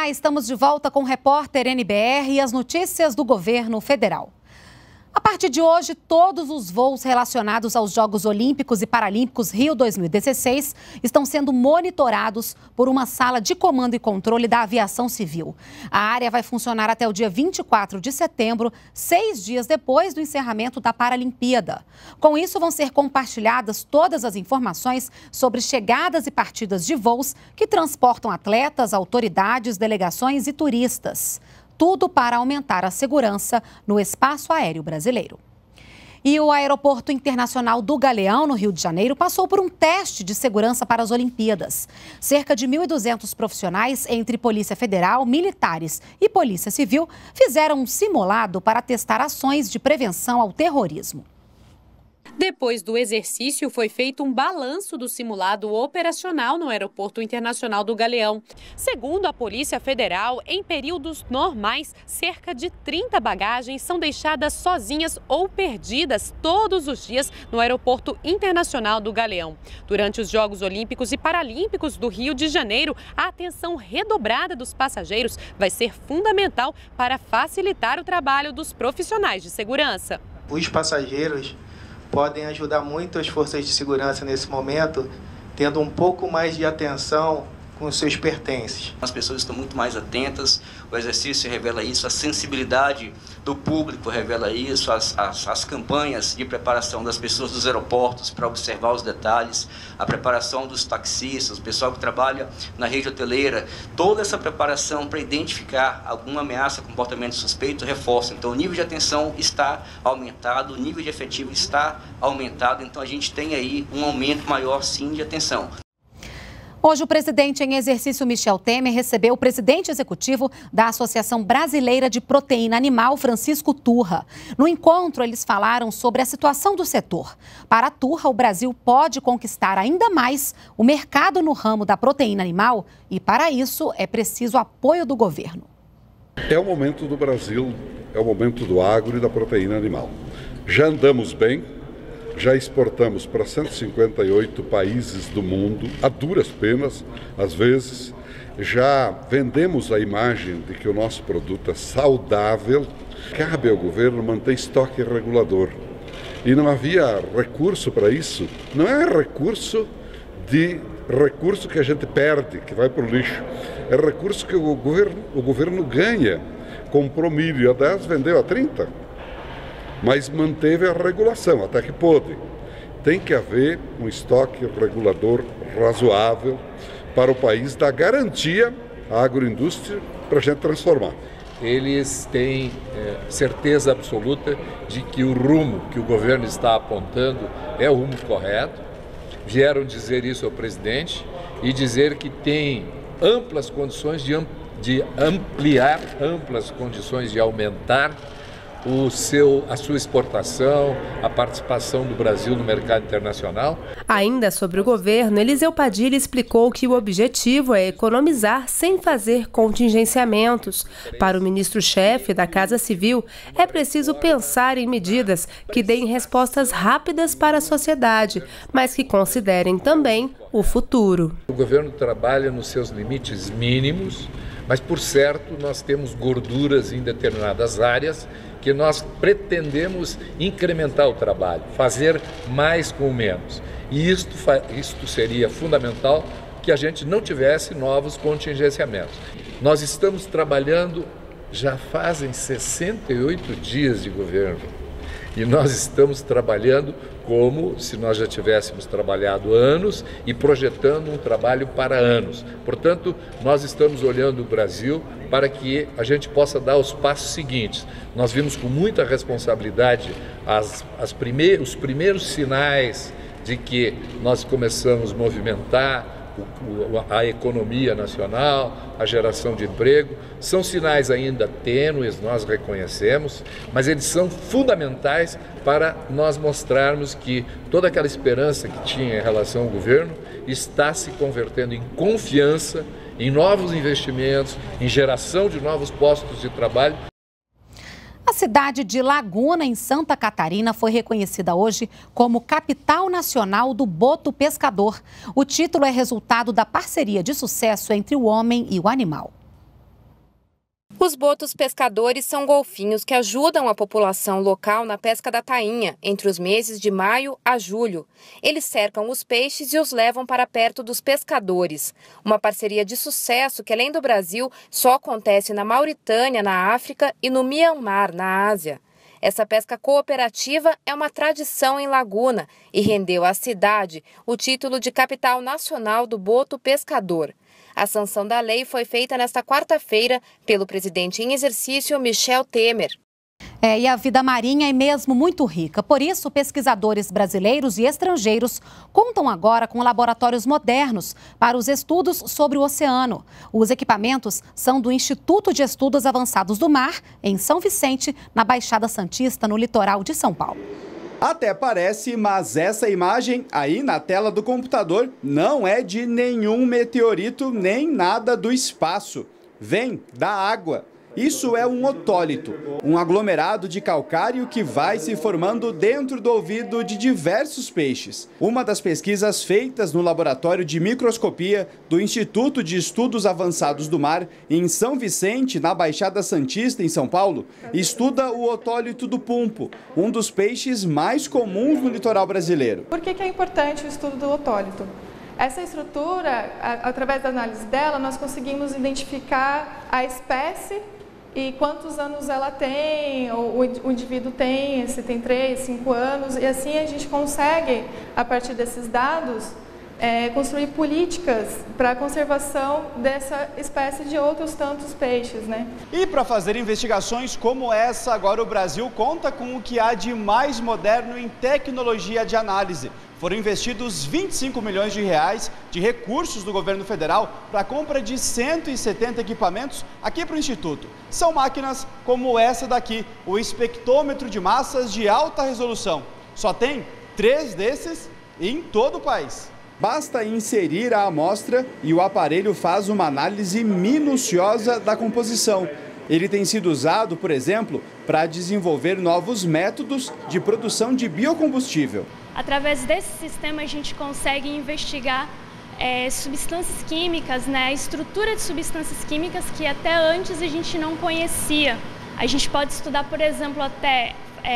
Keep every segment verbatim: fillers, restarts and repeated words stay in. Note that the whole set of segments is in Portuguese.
Olá, estamos de volta com o Repórter N B R e as notícias do governo federal. A partir de hoje, todos os voos relacionados aos Jogos Olímpicos e Paralímpicos Rio dois mil e dezesseis estão sendo monitorados por uma sala de comando e controle da aviação civil. A área vai funcionar até o dia vinte e quatro de setembro, seis dias depois do encerramento da Paralimpíada. Com isso, vão ser compartilhadas todas as informações sobre chegadas e partidas de voos que transportam atletas, autoridades, delegações e turistas. Tudo para aumentar a segurança no espaço aéreo brasileiro. E o Aeroporto Internacional do Galeão, no Rio de Janeiro, passou por um teste de segurança para as Olimpíadas. Cerca de mil e duzentos profissionais, entre Polícia Federal, militares e Polícia Civil, fizeram um simulado para testar ações de prevenção ao terrorismo. Depois do exercício, foi feito um balanço do simulado operacional no Aeroporto Internacional do Galeão. Segundo a Polícia Federal, em períodos normais, cerca de trinta bagagens são deixadas sozinhas ou perdidas todos os dias no Aeroporto Internacional do Galeão. Durante os Jogos Olímpicos e Paralímpicos do Rio de Janeiro, a atenção redobrada dos passageiros vai ser fundamental para facilitar o trabalho dos profissionais de segurança. Os passageiros podem ajudar muito as forças de segurança nesse momento, tendo um pouco mais de atenção com os seus pertences. As pessoas estão muito mais atentas, o exercício revela isso, a sensibilidade do público revela isso, as, as, as campanhas de preparação das pessoas dos aeroportos para observar os detalhes, a preparação dos taxistas, o pessoal que trabalha na rede hoteleira, toda essa preparação para identificar alguma ameaça, comportamento suspeito, reforça. Então o nível de atenção está aumentado, o nível de efetivo está aumentado, então a gente tem aí um aumento maior sim de atenção. Hoje, o presidente em exercício Michel Temer recebeu o presidente executivo da Associação Brasileira de Proteína Animal, Francisco Turra. No encontro, eles falaram sobre a situação do setor. Para Turra, o Brasil pode conquistar ainda mais o mercado no ramo da proteína animal e, para isso, é preciso apoio do governo. É o momento do Brasil, é o momento do agro e da proteína animal. Já andamos bem. Já exportamos para cento e cinquenta e oito países do mundo, a duras penas, às vezes. Já vendemos a imagem de que o nosso produto é saudável. Cabe ao governo manter estoque regulador. E não havia recurso para isso. Não é recurso de recurso que a gente perde, que vai para o lixo. É recurso que o governo, o governo ganha. Comprou milho a dez, vendeu a trinta. Mas manteve a regulação, até que pôde. Tem que haver um estoque regulador razoável para o país dar garantia à agroindústria para a gente transformar. Eles têm é, certeza absoluta de que o rumo que o governo está apontando é o rumo correto. Vieram dizer isso ao presidente e dizer que tem amplas condições de, amp de ampliar, amplas condições de aumentar O seu, a sua exportação, a participação do Brasil no mercado internacional. Ainda sobre o governo, Eliseu Padilha explicou que o objetivo é economizar sem fazer contingenciamentos. Para o ministro-chefe da Casa Civil, é preciso pensar em medidas que deem respostas rápidas para a sociedade, mas que considerem também o futuro. O governo trabalha nos seus limites mínimos, mas, por certo, nós temos gorduras em determinadas áreas que nós pretendemos incrementar o trabalho, fazer mais com menos. E isto, isto seria fundamental que a gente não tivesse novos contingenciamentos. Nós estamos trabalhando, já fazem sessenta e oito dias de governo, e nós estamos trabalhando como se nós já tivéssemos trabalhado anos e projetando um trabalho para anos. Portanto, nós estamos olhando o Brasil para que a gente possa dar os passos seguintes. Nós vimos com muita responsabilidade as, as primeiros, os primeiros sinais de que nós começamos a movimentar a economia nacional, a geração de emprego. São sinais ainda tênues, nós reconhecemos, mas eles são fundamentais para nós mostrarmos que toda aquela esperança que tinha em relação ao governo está se convertendo em confiança, em novos investimentos, em geração de novos postos de trabalho. A cidade de Laguna, em Santa Catarina, foi reconhecida hoje como capital nacional do boto pescador. O título é resultado da parceria de sucesso entre o homem e o animal. Os botos pescadores são golfinhos que ajudam a população local na pesca da tainha, entre os meses de maio a julho. Eles cercam os peixes e os levam para perto dos pescadores. Uma parceria de sucesso que, além do Brasil, só acontece na Mauritânia, na África, e no Mianmar, na Ásia. Essa pesca cooperativa é uma tradição em Laguna e rendeu à cidade o título de capital nacional do boto pescador. A sanção da lei foi feita nesta quarta-feira pelo presidente em exercício, Michel Temer. É, e a vida marinha é mesmo muito rica. Por isso, pesquisadores brasileiros e estrangeiros contam agora com laboratórios modernos para os estudos sobre o oceano. Os equipamentos são do Instituto de Estudos Avançados do Mar, em São Vicente, na Baixada Santista, no litoral de São Paulo. Até parece, mas essa imagem aí na tela do computador não é de nenhum meteorito nem nada do espaço. Vem da água. Isso é um otólito, um aglomerado de calcário que vai se formando dentro do ouvido de diversos peixes. Uma das pesquisas feitas no laboratório de microscopia do Instituto de Estudos Avançados do Mar, em São Vicente, na Baixada Santista, em São Paulo, estuda o otólito do pumpo, um dos peixes mais comuns no litoral brasileiro. Por que que é importante o estudo do otólito? Essa estrutura, através da análise dela, nós conseguimos identificar a espécie e quantos anos ela tem, ou o indivíduo tem, se tem três, cinco anos, e assim a gente consegue, a partir desses dados, é, construir políticas para a conservação dessa espécie de outros tantos peixes, né? E para fazer investigações como essa, agora o Brasil conta com o que há de mais moderno em tecnologia de análise. Foram investidos vinte e cinco milhões de reais de recursos do governo federal para a compra de cento e setenta equipamentos aqui para o Instituto. São máquinas como essa daqui, o espectrômetro de massas de alta resolução. Só tem três desses em todo o país. Basta inserir a amostra e o aparelho faz uma análise minuciosa da composição. Ele tem sido usado, por exemplo, para desenvolver novos métodos de produção de biocombustível. Através desse sistema a gente consegue investigar é, substâncias químicas, né, a estrutura de substâncias químicas que até antes a gente não conhecia. A gente pode estudar, por exemplo, até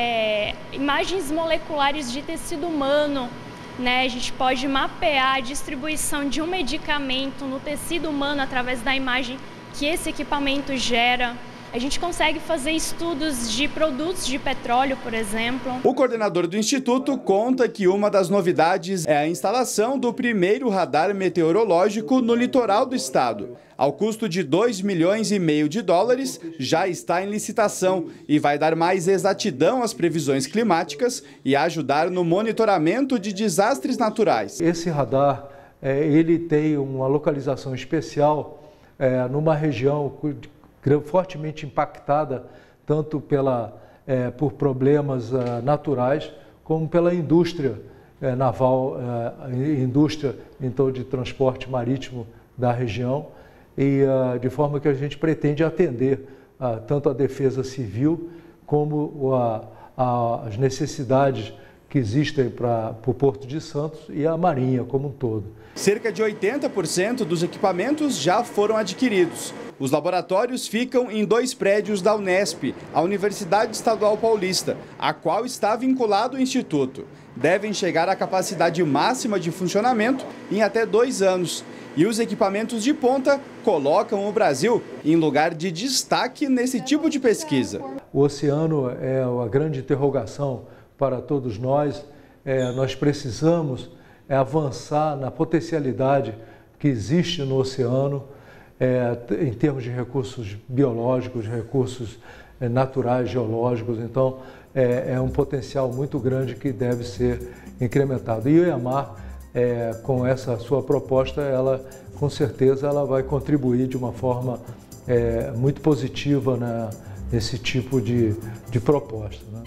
é, imagens moleculares de tecido humano, né? A gente pode mapear a distribuição de um medicamento no tecido humano através da imagem que esse equipamento gera. A gente consegue fazer estudos de produtos de petróleo, por exemplo. O coordenador do Instituto conta que uma das novidades é a instalação do primeiro radar meteorológico no litoral do estado. Ao custo de dois milhões e meio de dólares, já está em licitação e vai dar mais exatidão às previsões climáticas e ajudar no monitoramento de desastres naturais. Esse radar, é, ele tem uma localização especial é, numa região fortemente impactada tanto pela, é, por problemas uh, naturais como pela indústria é, naval, uh, indústria então, de transporte marítimo da região, e uh, de forma que a gente pretende atender uh, tanto a defesa civil como a, a, as necessidades que existem para o Porto de Santos e a Marinha como um todo. Cerca de oitenta por cento dos equipamentos já foram adquiridos. Os laboratórios ficam em dois prédios da Unesp, a Universidade Estadual Paulista, a qual está vinculado o Instituto. Devem chegar à capacidade máxima de funcionamento em até dois anos. E os equipamentos de ponta colocam o Brasil em lugar de destaque nesse tipo de pesquisa. O oceano é a grande interrogação para todos nós. É, nós precisamos é, avançar na potencialidade que existe no oceano, É, em termos de recursos biológicos, recursos é, naturais, geológicos. Então, é, é um potencial muito grande que deve ser incrementado. E o IEMAR, é, com essa sua proposta, ela, com certeza, ela vai contribuir de uma forma é, muito positiva na, nesse tipo de, de proposta, né?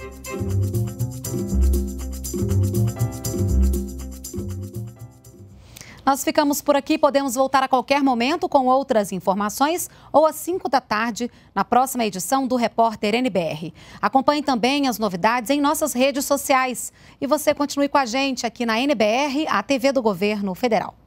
Nós ficamos por aqui, podemos voltar a qualquer momento com outras informações ou às cinco da tarde na próxima edição do Repórter N B R. Acompanhe também as novidades em nossas redes sociais e você continue com a gente aqui na N B R, a T V do Governo Federal.